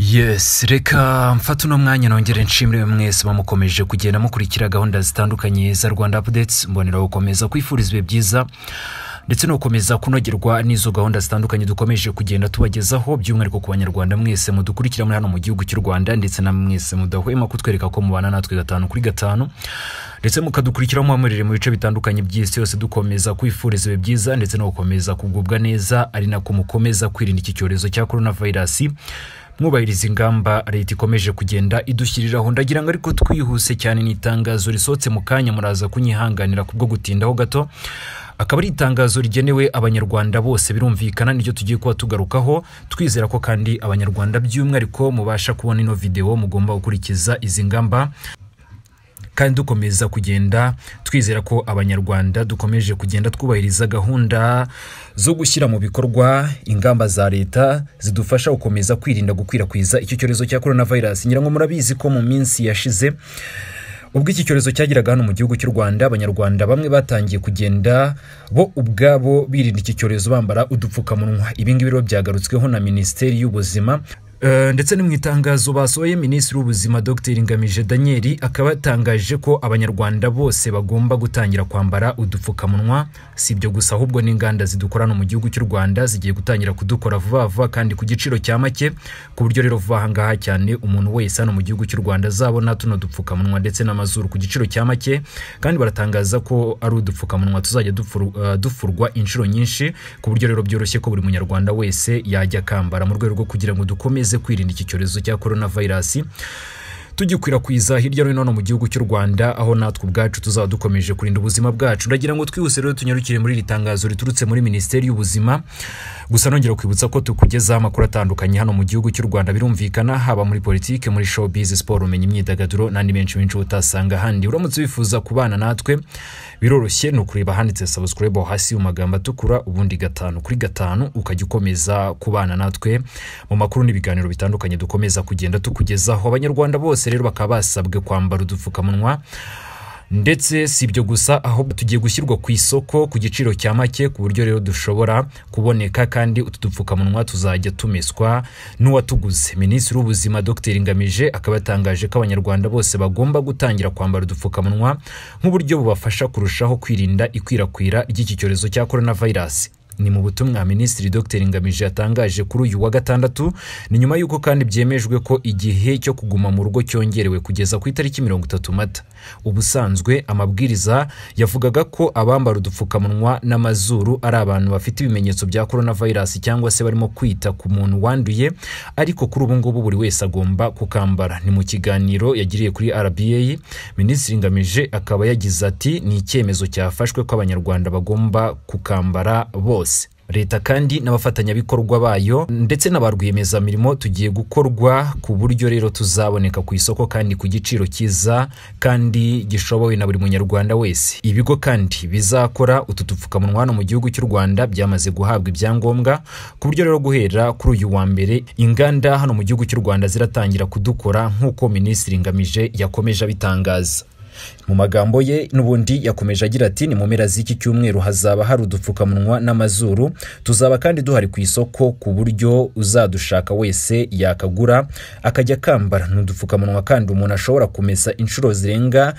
Yes, reka mfata uno mwanya nongere nshimire mwese bamukomeje kugenda mukurikira gahunda zitandukanye za Rwanda Updates. Mbonera gukomeza kwifuriza ibihe byiza ndetse no gukomeza kunogerwa n'izo gahunda zitandukanye dukomeje kugenda tubagezaho, by'umwihariko ku banyarwanda mwese mudukurikira muri hano mu gihugu cy'u Rwanda, ndetse na mwese mudahwema kutwereka ko mubana natwe 5 kuri 5, ndetse mukadukurikira muhamurire mu bice bitandukanye by'isi yose. Dukomeza kwifuriza ibihe byiza ndetse no gukomeza kugubwa neza, ari nako mukomeza kwirinda iki cyorezo cya coronavirus, mwubahiriza ingamba leta ikomeje kugenda idushyiriraho. Ndagira ngo ariko twihuse cyane, n'itangazo risohotse mu kanya, muraza kunyihanganira kubwo gutindaho gato. Akaba ari itangazo rigenewe abanyarwanda bose, birumvikana n'icyo tugiye kuba tugarukaho. Twizera ko kandi abanyarwanda by'umwihariko mubasha kubona ino video, mugomba gukurikiza izi ngamba, kandi dukomeza kugenda twizera ko abanyarwanda dukomeje kugenda twubahiriza gahunda zo gushyira mu bikorwa ingamba za leta zidufasha gukomeza kwirinda gukwirakwiza icyo cyorezo cya coronavirus. Ngira ngo murabizi ko mu minsi yashize ubwo iki cyorezo cyagiraga hano mu gihugu cy'u Rwanda, abanyarwanda bamwe batangiye kugenda bo ubwabo birinda iki cyorezo bambara udupfukamunwa. Ibi ngibi rero byagarutsweho na Minisiteri y'Ubuzima, ndetse no mu itangazo basohoye Minisitiri w'Ubuzima Dr Ngamije Daniel akaba yatangaje ko abanyarwanda bose bagomba gutangira kwambara udupfukamunwa. Si ibyo gusa, ahubwo n'inganda zidukorana mu gihugu cy'u Rwanda zigiye gutangira kudukora vuba vuba kandi ku giciro cya make, ku buryo rero vuba ahangaha cyane umuntu wese hano mu gihugu cy'u Rwanda azabona tuno dupfukamunwa ndetse n'amazuru ku giciro cya make. Kandi baratangaza ko ari udupfukamunwa tuzajya dufurwa inshuro nyinshi, ku buryo rero byoroshye ko buri munyarwanda wese yajya kambara mu rwego rwo kugira ngo dukomeze kwirinda iki cyorezo cya coronavirus tugikwirakwiza hirya no hino mu gihugu cy'u Rwanda, aho natwe ubwacu tuzaba dukomeje kurinda ubuzima bwacu. Ndagira ngo twihuse rero tunyarukire muri iri tangazo riturutse muri Minisiteri y'Ubuzima. Gusa nongera kwibutsa ko tukugezaho amakuru atandukanye hano mu gihugu cy'u Rwanda, birumvikana haba muri politike, muri showbiz, sport, umenye, imyidagaduro n'andi menshi utasanga handi. Uramutse wifuza kubana natwe, biroroshye, no kureba handitse subscribe hasi mu magambo atukura, ubundi 5 kuri 5 ukajya ukomeza kubana natwe mu makuru n'ibiganiro bitandukanye dukomeza kugenda tukugezaho. Abanyarwanda bose rero bakaba basabwe kwambara udupfukamunwa, ndetse si ibyo gusa, aho tugiye gushyirwa ku isoko ku giciro cya make, ku buryo rero dushobora kuboneka, kandi utu dupfukamunwa tuzajya tumeswa n'uwatuguze. Minisitiri w'Ubuzima Dr Ngamije akaba yatangaje ko abanyarwanda bose bagomba gutangira kwambara udupfukamunwa nk'uburyo bubafasha kurushaho kwirinda ikwirakwira ry'iki cyorezo cya coronavirus. Ni mu butumwa Minisitiri Dr Ngamije yatangaje kuri uyu wa gatandatu, ni nyuma yuko kandi byemejwe ko igihe cyo kuguma mu rugo cyongerewe kugeza ku itariki 30 Mata. Ubusanzwe amabwiriza yavugaga ko abambara udupfukamunwa n'amazuru ari abantu bafite ibimenyetso bya coronavirus cyangwa se barimo kwita ku muntu wanduye, ariko kuri ubu ngubu buri wese agomba kukambara. Ni mu kiganiro yagiriye kuri RBA, Minisitiri Ngamije akaba yagize ati ni icyemezo cyafashwe ko abanyarwanda bagomba kukambara bose. Leta kandi n'abafatanyabikorwa bayo ndetse n'abarwiyemezamirimo tugiye gukorwa ku buryo rero tuzaboneka ku isoko kandi ku giciro cyiza kandi gishoboye na buri munyarwanda wese. Ibigo kandi bizakora utu dupfukamunwa hano mu gihugu cy'u Rwanda byamaze guhabwa ibyangombwa, ku buryo rero guhera kuri uyu wa mbere inganda hano mu gihugu cy'u Rwanda ziratangira kudukora, nk'uko Minisitiri Ngamije yakomeje abitangaza. Mu magambo ye n'ubundi yakomeje agira ati ni mu mpera z'iki cyumweru hazaba hari udupfukamunwa n'amazuru, tuzaba kandi duhari ku isoko ku buryo uzadushaka wese yakagura akajya kambara. N'udupfukamunwa kandi umuntu ashobora kumesa inshuro zirenga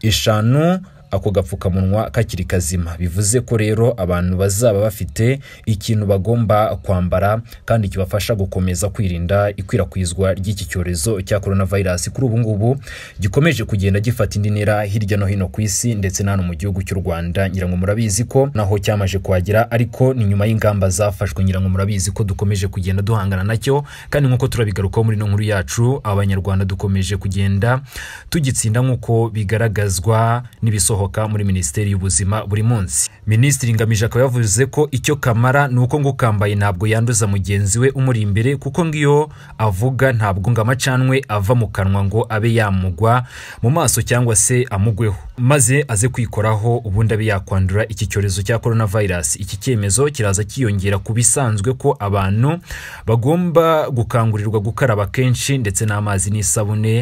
5 ako gapfukamunwa kakiri kazima. Bivuze ko rero abantu bazaba bafite ikintu bagomba kwambara kandi kibafasha gukomeza kwirinda ikwirakwizwa ry'iki cyorezo cya coronavirus kuri ubu ngubu gikomeje kugenda gifata indi ntera hirya no hino ku isi ndetse n'ano mu gihugu cy'u Rwanda. Ngira ngo murabizi ko naho cyamaje kuhagera, ariko ni nyuma y'ingamba zafashwe. Ngira ngo murabizi ko dukomeje kugenda duhangana nacyo, kandi nk'uko turabigarukaho muri no nkuru yacu, abanyarwanda dukomeje kugenda tugitsinda nk'uko bigaragazwa n'ibisoho muri Minisiteri y'Ubuzima buri munsi. Minisitiri Ngamije akaba yavuze ko icyo kamara nuko ngo kambaye ntabwo yanduza mugenzi we umuri imbere, kuko ngiyo avuga ntabwo ngo amacanwe ava mu kanwa ngo abe yamugwa mu maso cyangwa se amugweho maze aze kwikoraho ubundi abe yakwandura iki cyorezo cya coronavirus. Iki cyemezo kiraza kiyongera ku bisanzwe ko abantu bagomba gukangurirwa gukaraba kenshi ndetse n'amazi n'isabune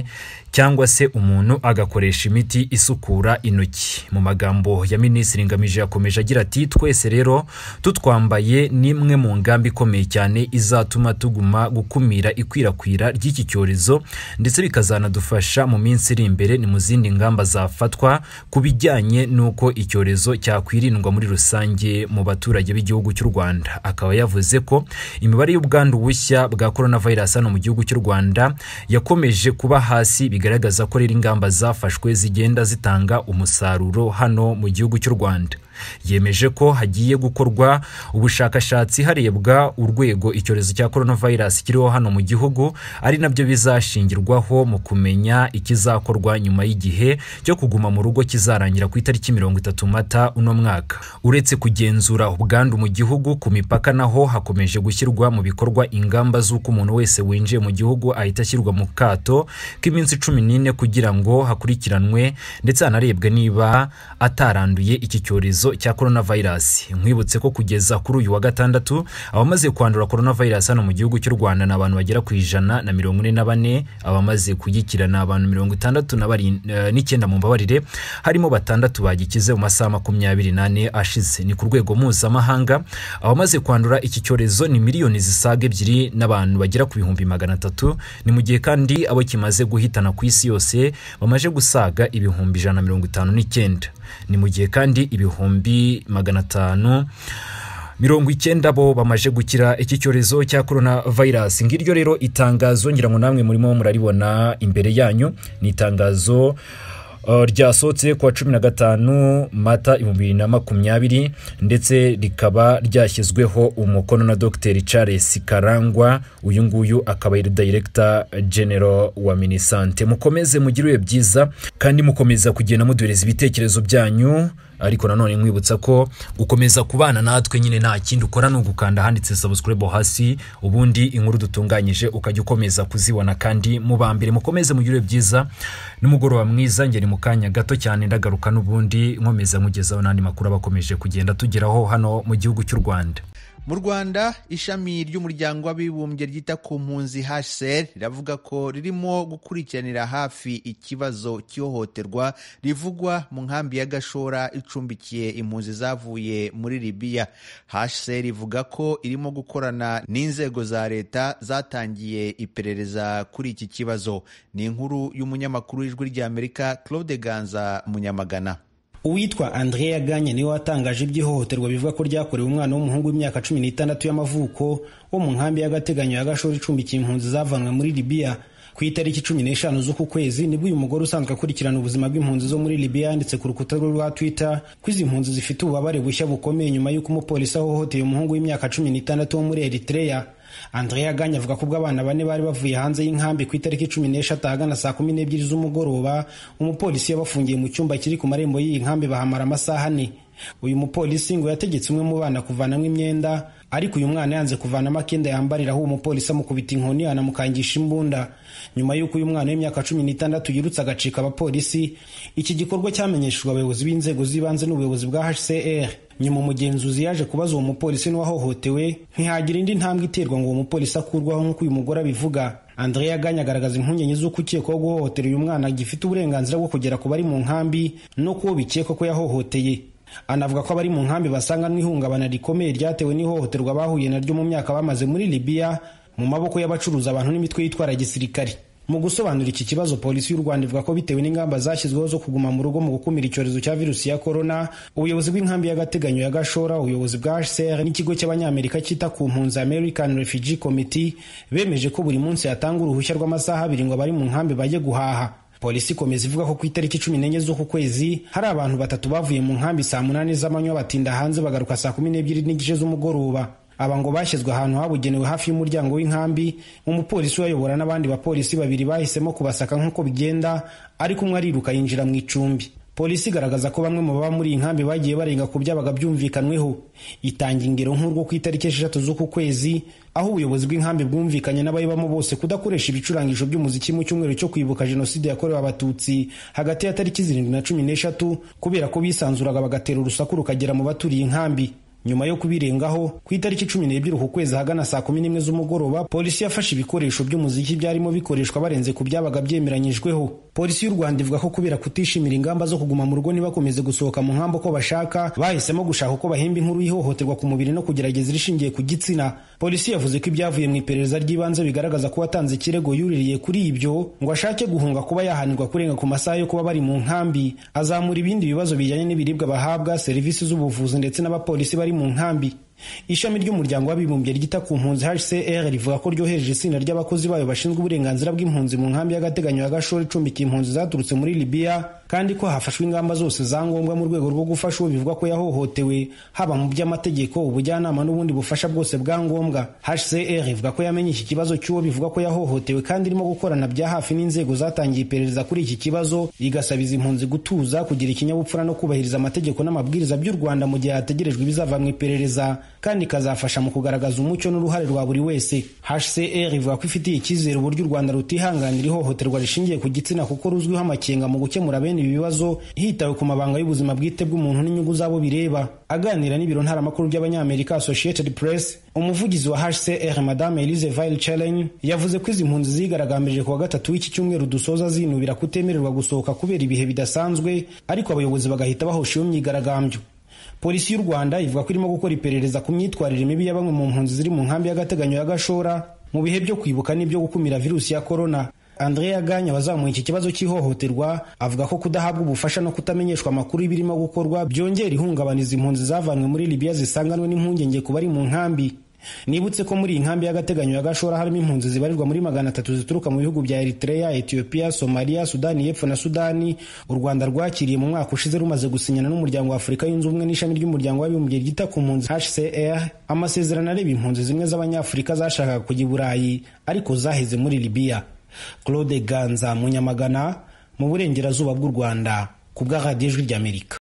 cyangwa se umuntu agakoresha imiti isukura intoki. Mu magambo ya Minisitiri Ngamije yakomeje agira ati twese rero tutwambaye nimwe mu ngambi ikomeye cyane izatuma tuguma gukumira ikwirakwira ry'iki cyorezo ndetse bikazanadufasha mu minsi iri imbere ni mu zindi ngamba zafatwa kubijyanye nuko icyorezo cyakwirindwa muri rusange mu baturage b'igihugu cy'u Rwanda. Akaba yavuze ko imibare y'ubwandu bushya bwa coronavirus hano mu gihugu cy'u Rwanda yakomeje kuba hasi, bigaragaza ko rero ingamba zafashwe zigenda zitanga umusaruro hano mu gihugu cy'u Rwanda. Yemeje ko hagiye gukorwa ubushakashatsi harebwa urwego icyorezo cya coronavirus kiriho hano mu gihugu, ari nabyo bizashingirwaho mu kumenya ikizakorwa nyuma y'igihe cyo kuguma mu rugo kizarangira ku itariki 30 Mata uno mwaka. Uretse kugenzura ubwandu mu gihugu, ku mipaka naho hakomeje gushyirwa mu bikorwa ingamba z'uko umuntu wese winjiye mu gihugu ahita ashyirwa mu kato k'iminsi 14 kugira ngo hakurikiranwe ndetse hanarebwe niba ataranduye iki cyorezo cya coronavirus. Nkwibutse ko kugeza kuri uyu wa gatandatu abamaze kwandura coronavirus hano mu gihugu cy'u Rwanda na abantu bagera ku 144, abamaze kugikirana abantu 69 mu mbabarire, harimo 6 bagikize mu masaha 24 ashize. Ni ku rwego mpuzamahanga abamaze kwandura iki cyorezo ni miliyoni zisaga 2 n'abantu bagera ku 300,000, ni mu gihe kandi abo kimaze guhitana ku isi yose bamaje gusaga 159. Ni mu gihe kandi 590 bo bamaje gukira iki cyorezo cya coronavirus. Ngiryo rero itangazo ngira ngo namwe murimo muraribona imbere yanyu, ni itangazo ryasohotse kwa 15 Mata 2020 ndetse rikaba ryashyizweho umukono na Dr. Charles Karangwa, uyu nguyu akaba ari Director General wa Minisante. Mukomeze mugire byiza kandi mukomeza kugenda muduhereza ibitekerezo byanyu, ariko nanone mwibutsa ko gukomeza kubana natwe nyine nta kindi ukora no gukanda handitse subscribe hasi, ubundi inkuru dutunganyije ukajya ukomeza kuzibona kandi mubambere. Mukomeze mugire byiza n'umugoroba mwiza. Ngeri mu kanya gato cyane ndagaruka n'ubundi nkomeza mugezaho nandi makuru abakomeje kugenda tugeraho hano mu gihugu cy'u Rwanda. Mu Rwanda, ishami ry'umuryango w'abibumbye ryita ku mpunzi HCR riravuga ko ririmo gukurikiranira hafi ikibazo cy'ihohoterwa rivugwa mu nkambi ya Gashora icumbikiye impunzi zavuye muri Libya. HCR ivuga ko irimo gukorana n'inzego za leta zatangiye iperereza kuri iki kibazo. Ni inkuru y'umunyamakuru w'Ijwi ry'Amerika Claude Ganza Munyamagana. Uwitwa Andrea Ganye niwe watangaje iby'ihohoterwa bivuga ko ryakorewe umwana w'umuhungu w'imyaka 16 y'amavuko wo mu nkambi y'agateganyo ya Gashora icumbikiye impunzi zavanwe muri Libya. Ku itariki 15 z'uku kwezi nibwo uyu mugore usanzwe akurikirana ubuzima bw'impunzi zo muri Libya yanditse ku rukuta rwa Twitter ko izi mpunzi zifite ububabare bushya bukomeye nyuma y'uko umupolisi ahohoteye umuhungu w'imyaka 16 wo muri Eritrea. Andrea Ganye avuga ko abana 4 bari bavuye hanze y'inkambi ku itariki 16 ahagana saa 12 z'umugoroba, umupolisi yabafungiye mu cyumba kiri ku marembo y'iyi nkambi bahamara amasaha 4. Uyu mupolisi ngo yategetse umwe mu bana kuvanamo imyenda, ariko uyu mwana yanze kuvanamo akenda yambarira aho umupolisi amukubita inkoni anamukangisha imbunda. Nyuma y'uko uyu mwana w'imyaka 16 yirutse agacika abapolisi, iki gikorwa cyamenyeshejwe abayobozi b'inzego z'ibanze n'ubuyobozi bwa HCR. Nyuma umugenzuzi yaje kubaza uwo mupolisi n'uwahohotewe, ntihagira indi ntambwe iterwa ngo uwo mupolisi akurwaho nk'uko uyu mugore abivuga. Andrea Ganye agaragaza impungenge z'uko ukekwaho guhohotera uyu mwana gifite uburenganzira bwo kugera ku bari mu nkambi no kuwo bikekwa ko yahohoteye. Anavuga ko abari mu nkambi basanga n'ihungabana rikomeye ryatewe n'ihohoterwa bahuye naryo mu myaka bamaze muri Libya mu maboko y'abacuruza abantu n'imitwe yitwara gisirikare. Mu gusobanura iki kibazo, polisi y'u Rwanda ivuga ko bitewe n'ingamba zashyizweho zo kuguma mu rugo mu gukumira icyorezo cya virusi ya corona, ubuyobozi bw'inkambi y'agateganyo ya Gashora, ubuyobozi bwa HCR n'ikigo cy'abanyamerika cyita ku mpunzi American Refugee Committee bemeje ko buri munsi hatanga uruhushya rw'amasaha 2 ngo abari mu nkambi bajye guhaha. Polisi ikomeza ivuga ko ku itariki 14 z'uku kwezi hari abantu 3 bavuye mu nkambi saa 8 z'amanywa batinda hanze bagaruka saa 12:30 z'umugoroba. Aba ngo bashyizwe ahantu habugenewe hafi y'umuryango w'inkambi. Umupolisi uyobora n'abandi bapolisi 2 bahisemo kubasaka nk'uko bigenda, ariko umwe ariruka yinjira mu icumbi. Polisi igaragaza ko bamwe mu baba muri inkambi bagiye barenga ku byabaga byumvikanweho. Itanga ingero nk'urwo ku itariki 6 z'uku kwezi, aho ubuyobozi bw'inkambi bwumvikanye n'abayibamo bose kudakoresha ibicurangisho by'umuziki mu cyumweru cyo kwibuka jenoside yakorewe abatutsi hagati ya tariki 7 na 13 kubera ko bisanzuraga bagatera urusaku rukagera mu baturiye inkambi. Nyuma yo kubirengaho ku itariki 12 uku kwezi hagana saa 11 z'umugoroba, polisi yafashe ibikoresho by'umuziki byarimo bikoreshwa barenze ku byabaga byemeranyijweho. Polisi y'u Rwanda ivuga ko kubera kutishimira ingamba zo kuguma mu rugo nibakomeze gusohoka mu nkambo ko bashaka, bahisemo gushaka uko bahemba inkuru y'ihohoterwa ku mubiri no kugerageza irishingiye ku gitsina. Polisi yavuze ko ibyavuye mu iperereza ry'ibanze bigaragaza ko watanze ikirego yuririye kuri ibyo ngo ashake guhunga kuba yahanirwa kurenga ku masaha yo kuba bari mu nkambi, azamura ibindi bibazo bijyanye n'ibiribwa bahabwa, serivisi z'ubuvuzi ndetse n'abapolisi bari mu nkambi. Ishami ry'umuryango w'abibumbye ryita ku mpunzi HCR rivuga ko ryohereje itsinda ry'abakozi bayo bashinzwe uburenganzira bw'impunzi mu nkambi y'agateganyo ya Gashora icumbikiye impunzi zaturutse muri Libya, kandi ko hafashwe ingamba zose za ngombwa mu rwego rwo gufasha uwo bivugwa ko yahohotewe, haba mu by'amategeko, ubujyanama n'ubundi bufasha bwose bwa ngombwa. HCR ivuga ko yamenye iki kibazo cy'uwo bivugwa ko yahohotewe kandi irimo gukorana bya hafi n'inzego zatangiye iperereza kuri iki kibazo, igasabiza impunzi gutuza, kugira ikinyabupfura no kubahiriza amategeko n'amabwiriza by'u Rwanda mu gihe hategerejwe ibizava mu iperereza, kandi ikazafasha mu kugaragaza umucyo n'uruhare rwa buri wese. HCR ivuga ko ifitiye icyizere uburyo u Rwanda rutihanganira ihohoterwa rishingiye ku gitsina kuko ruzwiho amakenga mu gukemura bene ibi bibazo hitawe ku mabanga y'ubuzima bwite bw'umuntu n'inyungu zabo bireba. Aganira n'ibiro ntaramakuru by'abanyamerika Associated Press, umuvugizi wa HCR Madame Elise Veil-Chelin yavuze ko izi mpunzi zigaragambije ku wa gatatu w'iki cyumweru dusoza zinubira kutemererwa gusohoka kubera ibihe bidasanzwe, ariko abayobozi bagahita bahosha iyo myigaragambyo. Polisi y'u Rwanda ivuga ko irimo gukora iperereza ku myitwarire mibi ya bamwe mu mpunzi ziri mu nkambi y'agateganyo ya Gashora mu bihe byo kwibuka n'ibyo gukumira virusi ya corona. Andrea Ganya wazamuye iki kibazo cy'ihohoterwa avuga ko kudahabwa ubufasha no kutamenyeshwa amakuru y'ibirimo gukorwa byongera ihungabaniza impunzi zavanwe muri Libya zisanganwe n'impungenge ku bari mu nkambi. Nibutse ko muri iyi nkambi y'agateganyo ya Gashora harimo impunzi zibarirwa muri 300 zituruka mu bihugu bya Eritrea, Ethiopia, Somalia, Sudani y'Epfo na Sudani. U Rwanda rwakiriye mu mwaka ushize rumaze gusinyana n'umuryango wa Afurika yunze ubumwe n'ishami ry'umuryango w'abibumbye ryita ku mpunzi HCR amasezerano areba impunzi zimwe z'abanyafurika zashakaga kujya i Burayi ariko zaheze muri Libya. Claude Ganza, Munyamagana, mu burengerazuba bw'u Rwanda, ku bwa Radio Ijwi ry'Amerika.